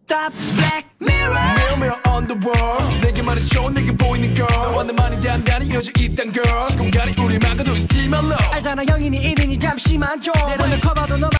Stop Black Mirror Mirror mirror on the wall 내게만의 show 내게 보이는 girl 너와 나만이 단단히 이어져 있단 girl 공간이 우리 막아도 it's still my love 알잖아 영인이 1인이 잠시만 좀 내려놓고 봐도 너